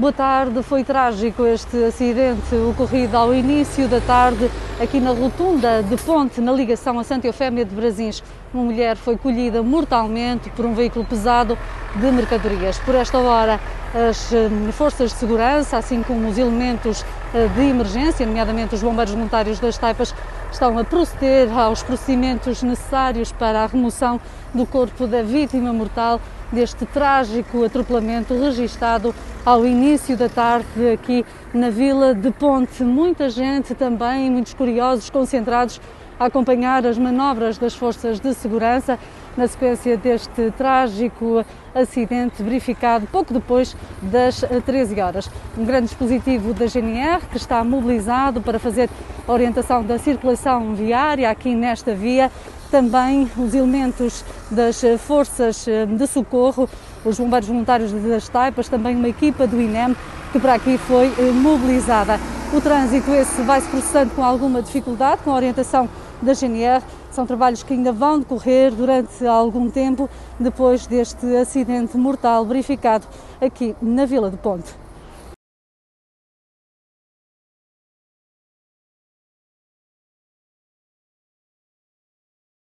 Boa tarde, foi trágico este acidente ocorrido ao início da tarde aqui na rotunda de Ponte, na ligação a Santa Eufémia de Brasins. Uma mulher foi colhida mortalmente por um veículo pesado de mercadorias. Por esta hora, as forças de segurança, assim como os elementos de emergência, nomeadamente os bombeiros voluntários das Taipas, estão a proceder aos procedimentos necessários para a remoção do corpo da vítima mortal deste trágico atropelamento registado ao início da tarde aqui na Vila de Ponte. Muita gente também, muitos curiosos, concentrados a acompanhar as manobras das forças de segurança na sequência deste trágico acidente verificado pouco depois das 13 horas. Um grande dispositivo da GNR que está mobilizado para fazer a orientação da circulação viária aqui nesta via. Também os elementos das forças de socorro, os bombeiros voluntários das Taipas, também uma equipa do INEM que para aqui foi mobilizada. O trânsito esse vai-se processando com alguma dificuldade, com a orientação da GNR. São trabalhos que ainda vão decorrer durante algum tempo depois deste acidente mortal verificado aqui na Vila de Ponte.